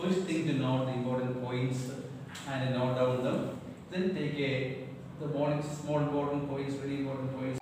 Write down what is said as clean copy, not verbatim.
First thing to note the important points and note down them. Then take the small important points, very important points.